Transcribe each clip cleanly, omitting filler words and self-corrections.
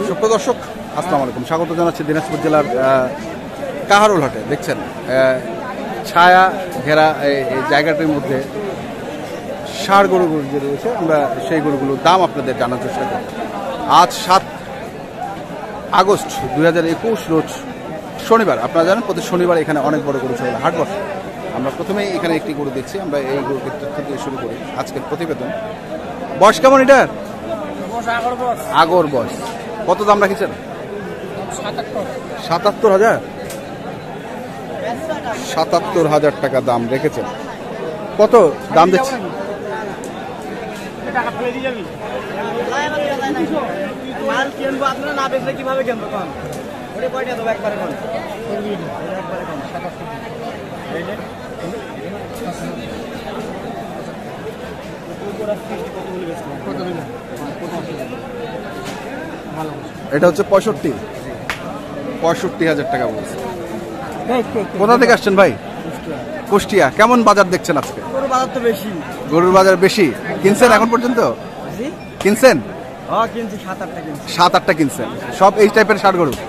সুপ্রিয় দর্শক আসসালামু আলাইকুম, স্বাগত জানাচ্ছি দিনাজপুর জেলার কাহারোল হাটে। দেখছেন ছায়া ঘেরা এই জায়গাটির মধ্যে ষাঁড় গরুগুলো যে রয়েছে, আমরা সেই গরুগুলোর দাম আপনাদের জানার চেষ্টা করি। আজ 7 আগস্ট 2021 রোজ শনিবার। আপনারা জানেন প্রতি শনিবার এখানে অনেক বড় গরু চলে হাট বসে। আমরা প্রথমেই এখানে একটি গরু দেখছি, আমরা এই গরুটির তথ্য দিয়ে শুরু করি আজকের প্রতিবেদন। বয়স কেমন এটার? আগর বয়স। কত দাম রাখেছেন? 77,000। 77,000 টাকা দাম রেখেছেন। কত দাম দিচ্ছে? এটা হচ্ছে 65,000 টাকা বলছে। কোথা থেকে আসছেন ভাই? কুষ্টিয়া। কেমন বাজার দেখছেন আজকে? গরুর বাজার বেশি। কিনছেন এখন পর্যন্ত? কিনছেন? 7-8টা কিনছেন। সব এই টাইপের ষাঁড় গরু?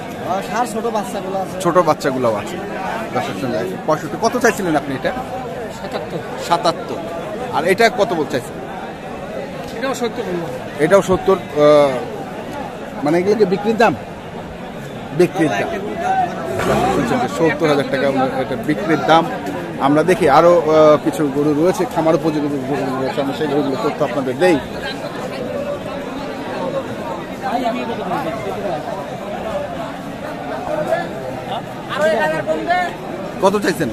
ছোট বাচ্চাগুলো আছে। 65। কত চাইছিলেন আপনি এটা? 77। আর এটা কত বলতে চাইছেন? এটাও 70। মানে এগুলো কি বিক্রির দাম? বিক্রির দাম 70,000 টাকা এটা বিক্রির দাম। আমরা দেখি আরো কিছু গরু রয়েছে, খামার উপযোগী গরু রয়েছে, আমরা সেই গরুগুলো তথ্য আপনাদের দেই। কত চাইছেন?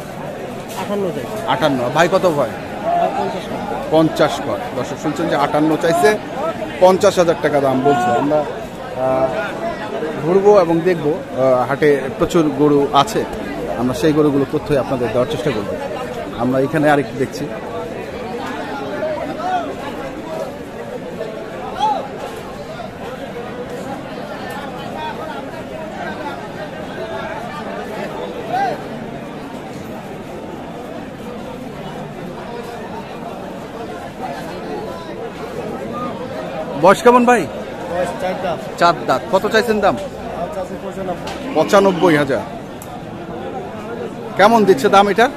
58। ভাই কত ভয়? 50 কর। দর্শক শুনছেন যে 58 চাইছে, 50,000 টাকা দাম বলছে। আমরা ঘুরবো এবং দেখবো হাটে প্রচুর গরু আছে, আমরা সেই গরুগুলো তথ্যই আপনাদের দেওয়ার চেষ্টা করব। আমরা এখানে আরেকটু দেখছি। বয়স কেমন ভাই? 4 দাঁত। কত চাইছেন দাম? 95,000। কেমন দিচ্ছে দাম এটা?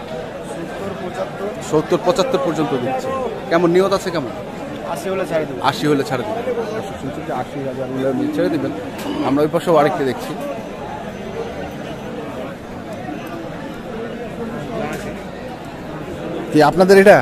70-75 পর্যন্ত দিচ্ছে। কেমন নিয়ত আছে? কেমন? 80 হলে ছাড়ে দেবেন। 80,000 হলে ছেড়ে দেবেন। আমরা ওই পাশেও আরেকটি দেখছি। কি আপনাদের এটা?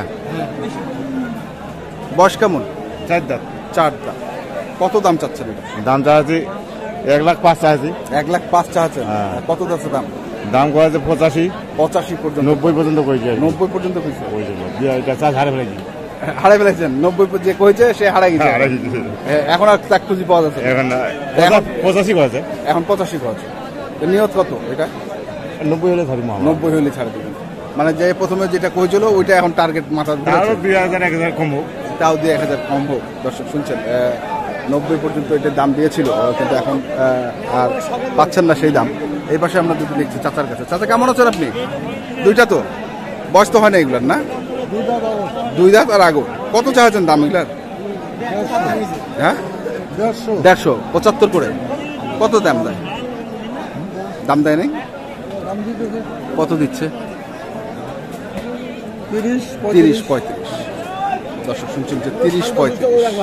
বয়স কেমন? 4 দাঁত। 4 দাঁত। কত দাম চাচ্ছেন এটা? দাম চাচ্ছি 1,05,000 চাচ্ছি। 1,05,000 চাচ্ছেন। কত যাচ্ছে দাম? দাম করেছে 85 পর্যন্ত। 90 পর্যন্ত কইছে। 90 পর্যন্ত কইছে। এটা চাষ হারে ফেলেছি। হারাই ফেলেছেন? 90 যে কইছে সে হারাই গেছে। এখন আর চাক খুঁজি পাওয়া যাচ্ছে? এখন 85 করেছে। এখন 85 করেছে। নিয়ত কত এটা? 90 হলে ছাড়ি। 90 হলে ছাড়ে দেবেন। মানে যে প্রথমে যেটা কইছিল ওইটা এখন টার্গেট মাথা দিয়ে 2,000-1,000 কম হোক। তাও 2,000 কম হোক। দর্শক শুনছেন 90 পর্যন্ত এটার দাম দিয়েছিল, কিন্তু এখন আর পাচ্ছেন না সেই দাম। এই পাশে আমরা দুটো দেখছি চাচার কাছে। চাচা কেমন আছেন আপনি? দুইটা তো বয়স তো হয় না এগুলার, না? 2 দাঁত আর আগো। কত চাইছেন দাম এগুলার? হ্যাঁ 150। 75 করে। কত দাম দেয়? দাম দেয় নাই? কত দিচ্ছে? 30-35। দর্শক শুনছেন যে 30-35,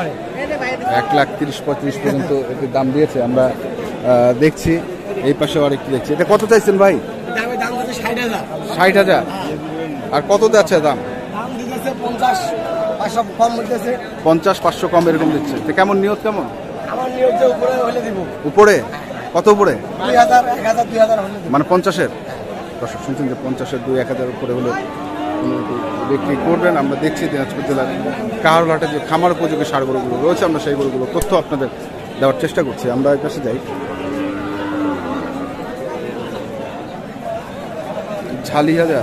1,30,35 পর্যন্ত এটির দাম দিয়েছে। আমরা দেখছি এই পাশেও আরেকটি দেখছি। এটা কত চাইছেন ভাই? 60,000। আর কত যাচ্ছে দাম? 50-500 কম এরকম দিচ্ছে। তো কেমন নিয়ত? কেমন উপরে? কত উপরে? 2,000-1,000-2,000 মানে 50-এর। দর্শক শুনছেন যে 50-এর 2-1,000 উপরে হলে বিক্রি করবেন। আমরা দেখছি দিনাজপুর জেলার কাহারোল হাটে যে খামার উপযোগী ষাঁড় গরুগুলো রয়েছে, আমরা সেই গরুগুলো তথ্য আপনাদের দেওয়ার চেষ্টা করছি। আমরা এই পাশে যাই। ঝালি 1000।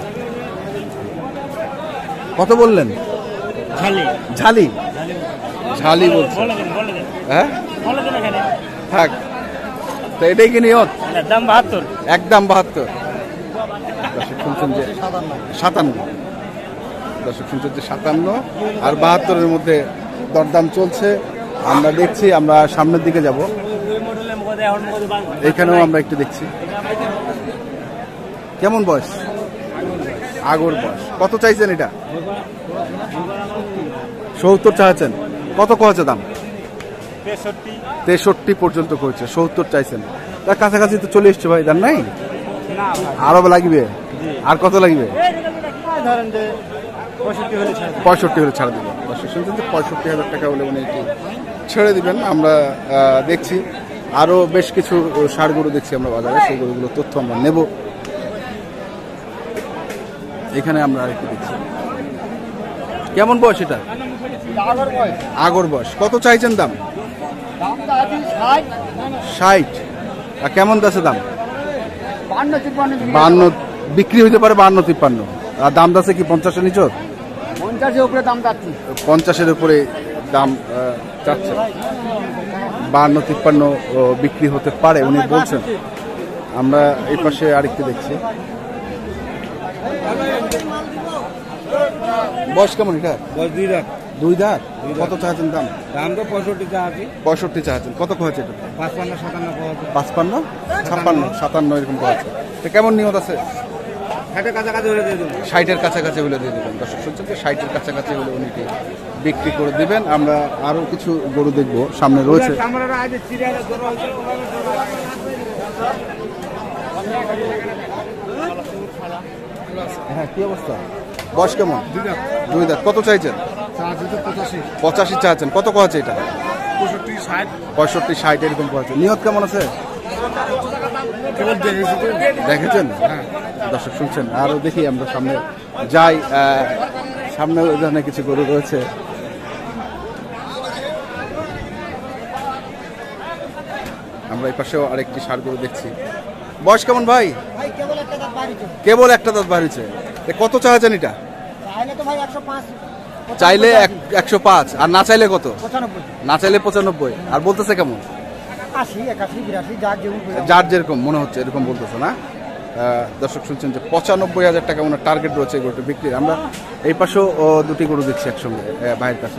কত বললেন? ঝালি ঝালি বলছে। হ্যাঁ থাক। তো এটাই কি নিয়ত? দাম 72। একদম 72। দর্শক শুনছেন যে 57। দর্শক শুনছেন যে 57 আর 72-এর মধ্যে দরদাম চলছে। আমরা দেখছি, আমরা সামনের দিকে যাব। এইখানেও আমরা একটু দেখছি। কেমন বয়স? আগর বয়স। কত চাইছেন এটা? 70 চাইছেন। কত কয়েছে দাম? 63 পর্যন্ত করেছে, 70 চাইছেন। তার কাছাকাছি তো চলে এসছে ভাই, দাম নাই? আরো লাগবে? আর কত লাগবে? 65 হলে ছাড় দিবেন। 65,000 টাকা হলে উনি এটি ছেড়ে দিবেন। আমরা দেখছি আরো বেশ কিছু ষাড় গরু দেখছি আমরা বাজারে, সেই গরুগুলোর তথ্য আমরা নেব। এখানে আমরা আরেকটু দেখছি। কেমন বয়স এটা? আগর বয়স। কত চাইছেন দাম? 60। আর কেমন আছে দাম? 52 বিক্রি হইতে পারে, 52-53। আর দাম আছে কি 50-এর নিচে? 50-এর উপরে দাম যাচ্ছে। 50-এর উপরে দাম যাচ্ছে। 52-53 বিক্রি হতে পারে উনি বলছেন। আমরা এই পাশে আরেকটু দেখছি। বয়স কেমন এটা? বয়স 2 দাঁত। 2 দাঁত। কত চাচ্ছেন দাম? দাম তো 65 চাচ্ছি। 65 চাচ্ছেন। কত হয়েছে এটা? 55-57 55, 56, 57 এরকম হয়েছে। তো কেমন নিয়ত আছে? 60-এর কাছাকাছি হলে দিয়ে দেবো। 60-এর কাছাকাছি হলে দিয়ে দেবেন। দর্শক শুনছেন যে 60-এর কাছাকাছি হলে উনি বিক্রি করে দেবেন। আমরা আরো কিছু গরু দেখবো, সামনে রয়েছে। হ্যাঁ, কি অবস্থা? বয়স কেমন? 2 দাঁত। কত চাইছেন? 85 চাচ্ছেন। কত আছে এটা? 65-60 এরকম আছে। নিয়ত কেমন আছে? দেখেছেন? দর্শক শুনছেন। আরো দেখি আমরা সামনে যাই। সামনে ওই ধরনের কিছু গরু রয়েছে। আমরা এই পাশেও আরেকটি ষাড় গরু দেখছি। বয়স কেমন ভাই? কেবল একটা দাঁত বার হয়েছে। কত চাচ্ছেন এটা? চাইলে 105। আর না চাইলে কত? না চাইলে 95। আর বলতেছে কেমন? 80-81-82 যার যেরকম মনে হচ্ছে এরকম বলতেছে না। দর্শক শুনছেন যে 95,000 টাকা ওনার টার্গেট রয়েছে গরুটা বিক্রির। আমরা এই পাশেও দুটি গরু দেখছি একসঙ্গে ভাইয়ের কাছে।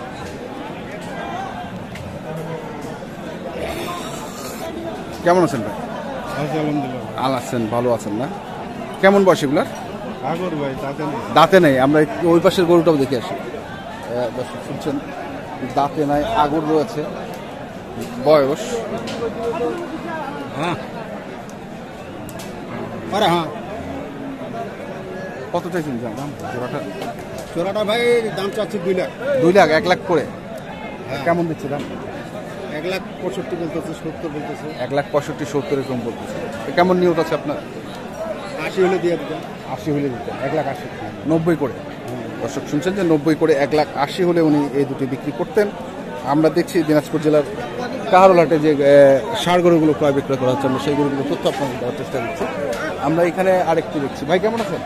কেমন আছেন ভাই? আছেন, ভালো আছেন না? কেমন বয়স এগুলার? দাঁতে নেই। আমরা ওই পাশের গরুটাও দেখে আসি। দর্শক শুনছেন দাঁতে নাই, আগর রয়েছে। বয়স কত চাইছেন দাম? জোড়াটা ভাই দাম চাচ্ছি 2 লাখ। 2 লাখ, 1 লাখ করে। কেমন দিচ্ছে দাম? 1,65,000 বলতেছে, 70 বলতেছে। 1,65,000-70 এরকম বলতেছে। কেমন নিয়ত আছে আপনার? 80 হলে দিয়ে দেবেন। 80 হলে দিতেন। 1,80,000, 90 করে। দর্শক শুনছেন যে 90 করে, 1,80,000 হলে উনি এই দুটি বিক্রি করতেন। আমরা দেখছি দিনাজপুর জেলার কাহারোলহাটে যে ষাড় গরুগুলো ক্রয় বিক্রয় করা হচ্ছে, আমরা সেই গরুগুলো তথ্য আপনাদের দেওয়ার চেষ্টা করছি। আমরা এখানে আরেকটি দেখছি। ভাই কেমন আছেন?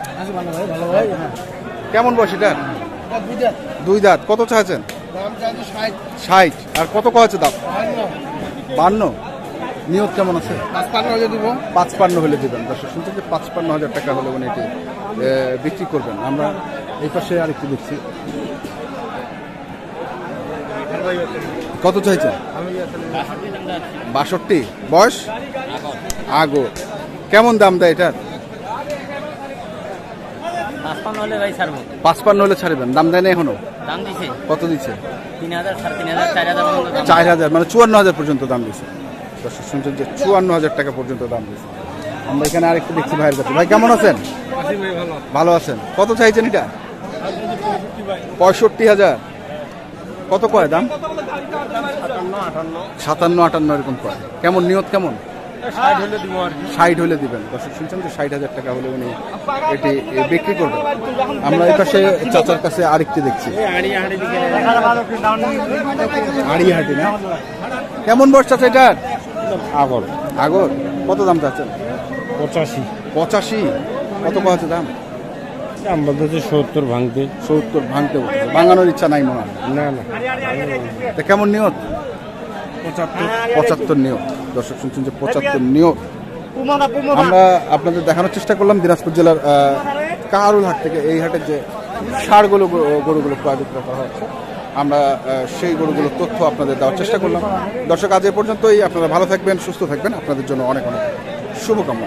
কেমন বয়স এটা? 2 দাঁত। কত চাচ্ছেন? 60। আর কত আছে দাম? 52। নিয়ত কেমন আছে? 55 হলে দেবেন। দর্শক শুনছেন যে 55,000 টাকা হলে উনি এটি বিক্রি করবেন। আমরা এই পাশে আরেকটি দেখছি। কত চাইছেন? 62। বয়স? আগর। কেমন দাম দেয় এটার? 55 হলে ভাই ছাড়বো। 55 হলে ছাড়বেন। দাম দেয় না এখনো? দাম দিছে। কত দিচ্ছে? 3,000, 3,500, 4,000। 4,000 মানে 54,000 পর্যন্ত দাম দিচ্ছে। দর্শক শুনছেন যে 54,000 টাকা পর্যন্ত দাম দিচ্ছে। আমরা এখানে আরেকটু দেখছি ভাইয়ের কাছে। ভাই কেমন আছেন? ভালো আছেন। কত চাইছেন এটা? 65,000। কত কয় দাম? 57-58 এরকম কয়। কেমন নিয়ত কেমন? 60 হলে দিবেন। দর্শক শুনছেন যে 60,000 টাকা হলে উনি এটি বিক্রি করবেন। আমরা এই পাশে চাচার কাছে আরেকটি দেখছি। আড়িহাটি না? কেমন বয়স চাচা এটার? আগর। আগর। কত দাম চাচ্ছেন? 85। কত আছে দাম? দাম বলতেছে 70 ভাঙতে। 70 ভাঙতে বলছে। ভাঙানোর ইচ্ছা নাই মনে হয়। না। তা কেমন নিয়ত? 75 নিয়ত। দর্শক শুনছেন যে 75 নিয়ত। আমরা আপনাদের দেখানোর চেষ্টা করলাম দিনাজপুর জেলার কাহারোল হাট থেকে। এই হাটের যে ষাড় গরুগুলো প্রায় বিক্রয় করা হচ্ছে আমরা সেই গরুগুলোর তথ্য আপনাদের দেওয়ার চেষ্টা করলাম। দর্শক, আজ এ পর্যন্তই। আপনারা ভালো থাকবেন, সুস্থ থাকবেন, আপনাদের জন্য অনেক অনেক শুভকামনা।